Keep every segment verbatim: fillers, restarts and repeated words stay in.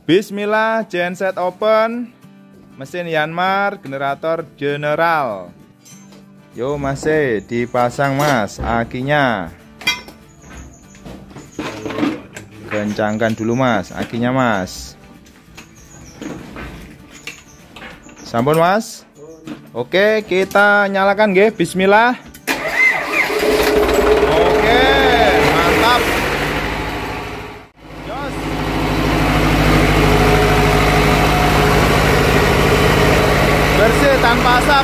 Bismillah, genset open, mesin Yanmar, generator general. Yo, masih dipasang mas, akinya. Kencangkan dulu mas, akinya mas. Sampun mas. Oke, kita nyalakan nggih. Bismillah. Oke, mantap. Jos. Bersih tanpa asap.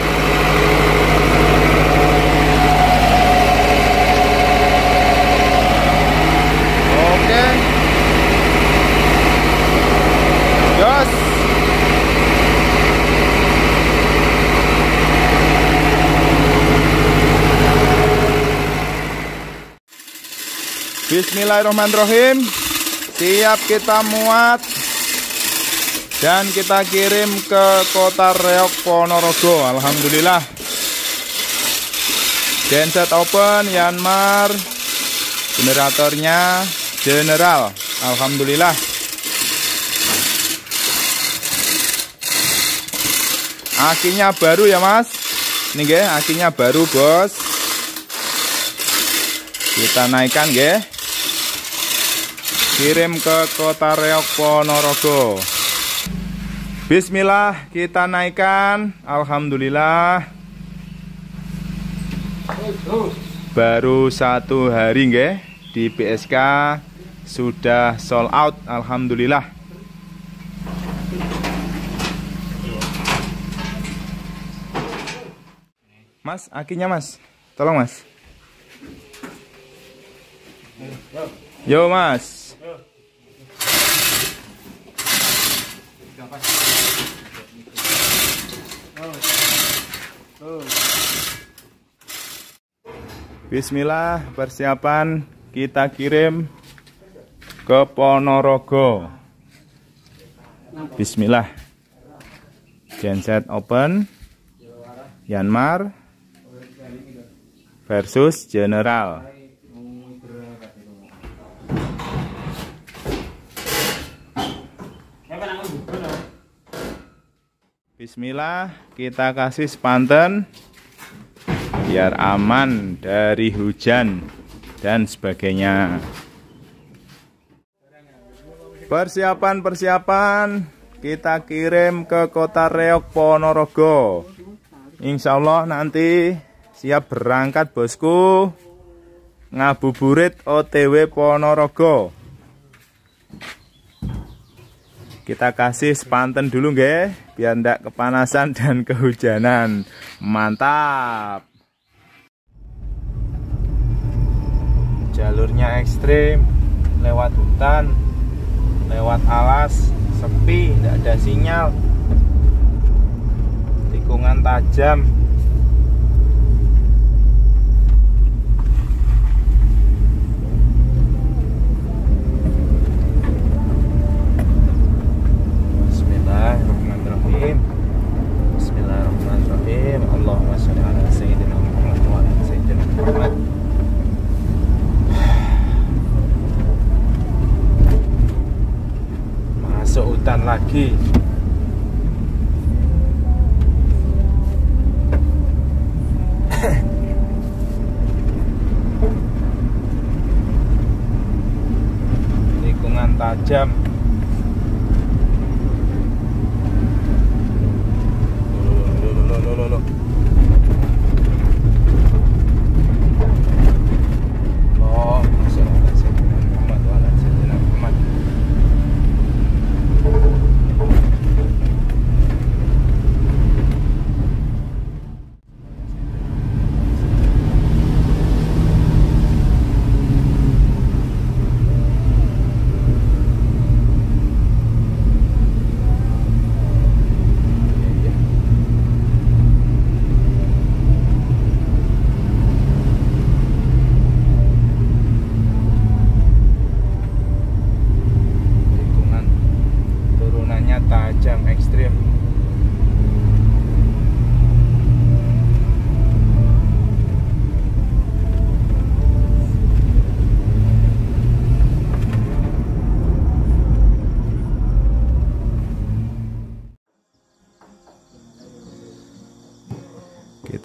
Oke. Jos. Bismillahirrahmanirrahim. Siap kita muat dan kita kirim ke Kota Reog Ponorogo. Alhamdulillah. Genset open, Yanmar, generatornya general. Alhamdulillah. Akinya baru ya mas. Ini nggih, akinya baru bos. Kita naikkan nggih. Kirim ke Kota Reog Ponorogo. Bismillah, kita naikkan. Alhamdulillah. Baru satu hari nggih di B S K sudah sold out. Alhamdulillah. Mas, akinya mas. Tolong mas. Yo mas. Bismillah, persiapan kita kirim ke Ponorogo. Bismillah. Genset open, Yanmar versus general. Bismillah, kita kasih spanten biar aman dari hujan dan sebagainya. Persiapan-persiapan kita kirim ke Kota Reog Ponorogo. Insya Allah nanti siap berangkat bosku. Ngabuburit O T W Ponorogo. Kita kasih spanten dulu nggih, biar ndak kepanasan dan kehujanan. Mantap. Jalurnya ekstrim, lewat hutan, lewat alas, sepi, tidak ada sinyal. Tikungan tajam. Bismillahirrahmanirrahim. Bismillahirrahmanirrahim. Allahumma sholli ala sayyidina Muhammad wa ala sayyidina Muhammad. Masuk hutan lagi. Tikungan tajam.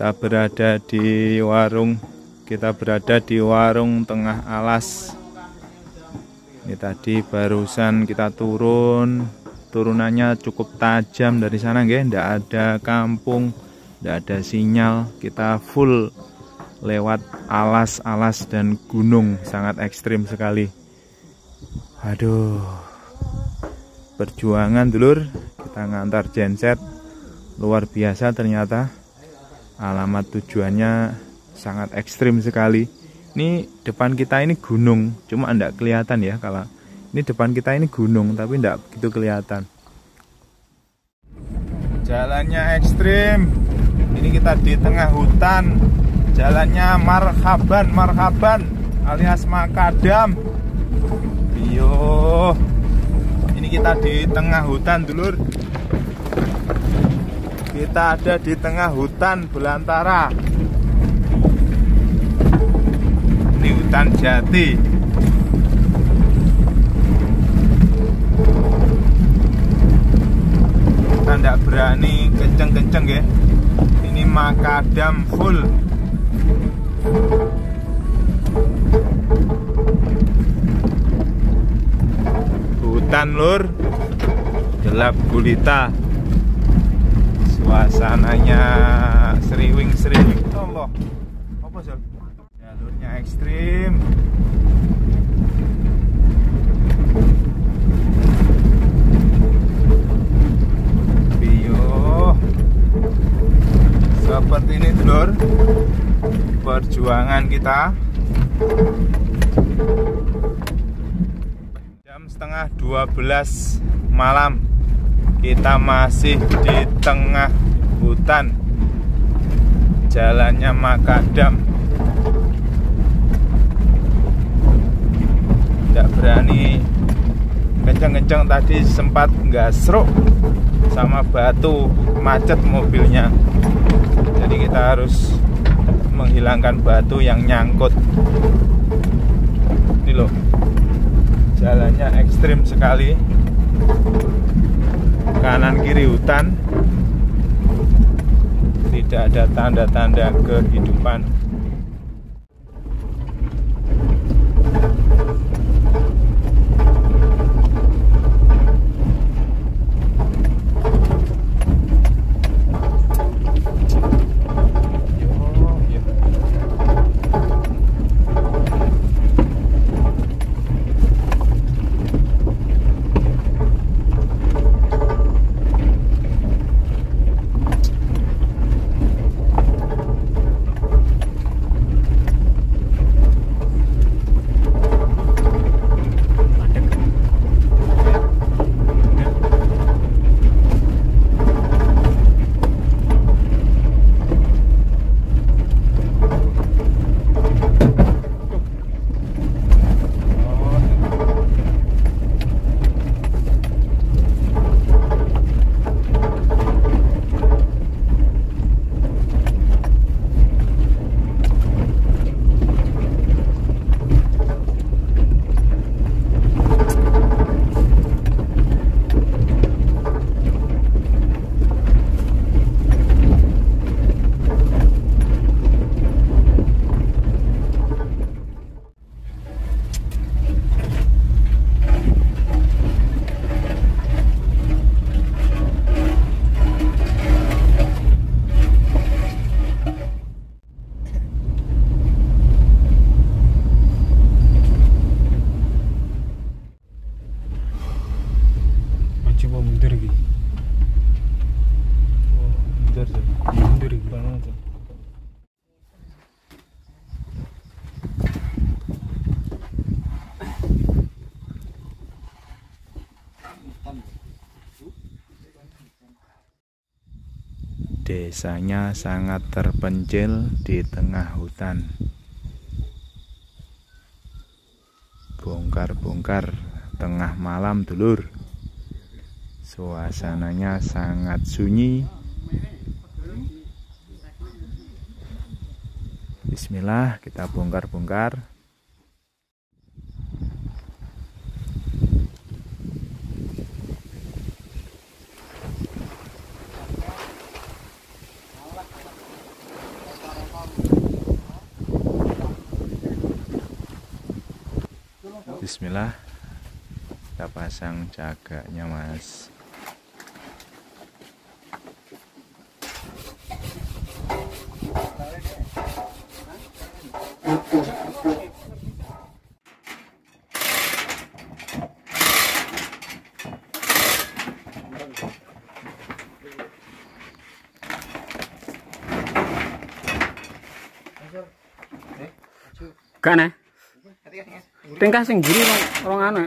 Kita berada di warung, kita berada di warung tengah alas. Ini tadi barusan kita turun, turunannya cukup tajam dari sana, nggih. Nggak ada kampung, nggak ada sinyal. Kita full lewat alas-alas dan gunung, sangat ekstrim sekali. Aduh, perjuangan dulur, kita ngantar genset luar biasa ternyata. Alamat tujuannya sangat ekstrim sekali. Ini depan kita ini gunung, cuma enggak kelihatan ya. Kalau ini depan kita ini gunung, tapi enggak begitu kelihatan. Jalannya ekstrim. Ini kita di tengah hutan. Jalannya marhaban, marhaban alias makadam. Iyo. Ini kita di tengah hutan dulur. Kita ada di tengah hutan belantara. Ini hutan jati. Kita tidak berani kenceng-kenceng ya. Ini makadam full. Hutan lur, gelap gulita. Suasananya seriwing-seriwing. Allah, apa sih? Jalurnya ekstrim. Bio. Seperti ini dulur, perjuangan kita. Jam setengah dua belas malam. Kita masih di tengah hutan. Jalannya makadam. Tidak berani kenceng-kenceng, tadi sempat gasruk sama batu, macet mobilnya. Jadi kita harus menghilangkan batu yang nyangkut. Ini loh, jalannya ekstrim sekali. Kanan kiri hutan, tidak ada tanda-tanda kehidupan. Desanya sangat terpencil di tengah hutan. Bongkar-bongkar tengah malam dulur. Suasananya sangat sunyi. Bismillah, kita bongkar-bongkar. Bismillah, kita pasang jaganya Mas. Gak nih, tingkah sing giri rong, rong anu.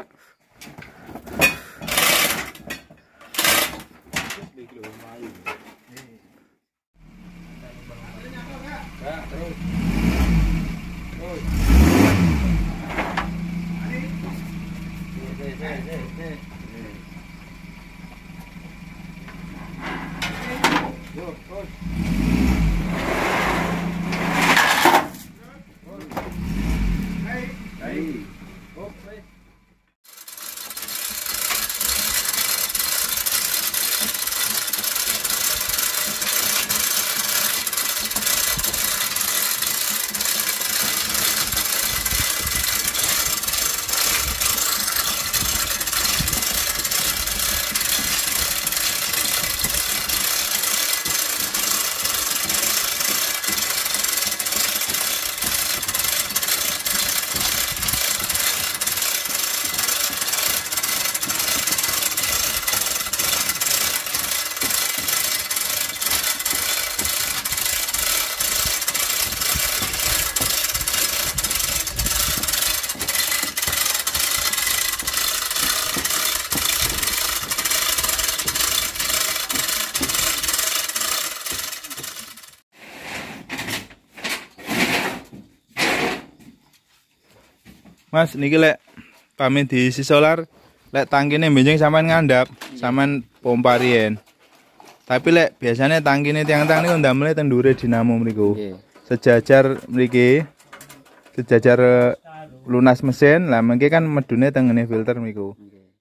Mas, niki lek pamit diisi solar, lek tangkine benjing sampean ngandhap, sampean pompa riyen. Tapi lek biasanya tangkine tiang-tiang niku ndamel teng ndure dinamo mriku. Sejajar mriki, sejajar lunas mesin, lah mengke kan medune teng ngene filter mriku.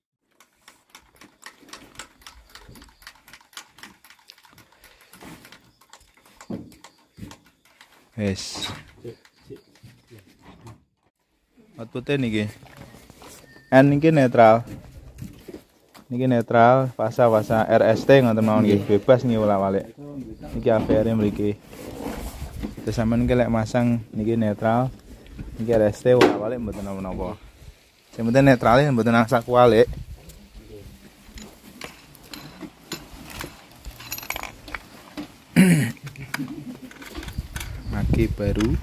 Wes. Outputnya niki, N niki netral, niki netral, fasa fasa R S T ngoten mawon nggih, bebas nggih bolak-balik. Niki A V R mriki. Terus sampean niki lek masang niki netral, niki R S T bolak-balik mboten napa-napa. Sing penting netrale mboten nang sakwalik. Maki baru.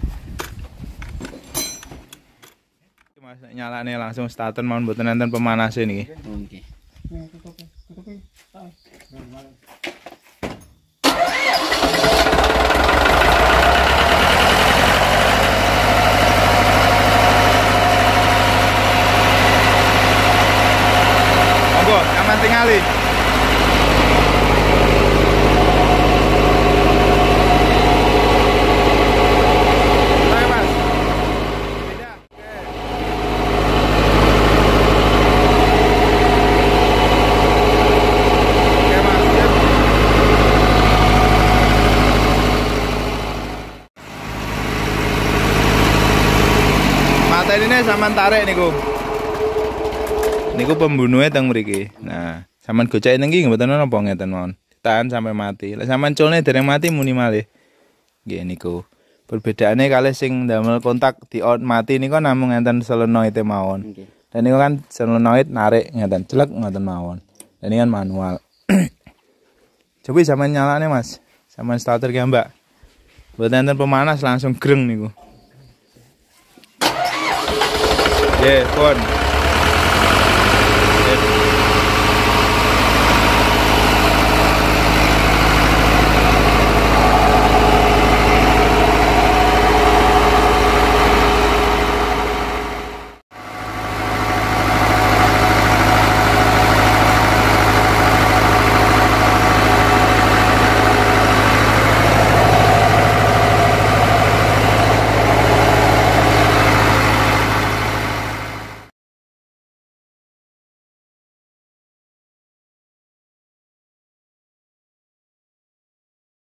Mas nyalane langsung starter mawon mboten enten pemanase niki. Nggih. Monggo, aman tingali. Ini sampean tarik niku. Niku pembunuhnya teng mriki. Nah, sampean gocek niki mboten napa ngeten mawon. Ditahan sampai mati. Lah sampean culne dereng mati muni malih. Nggih niku. Perbedaane kalih sing ndamel kontak di on mati niku namung enten solenoid mawon. Dan niku kan solenoid narik ngeten celek ngoten mawon. Dan ini kan manual. Coba sampean nyalane Mas. Sampean starter ki Mbak. Mboten enten pemanas langsung greng niku. Yeah, fun.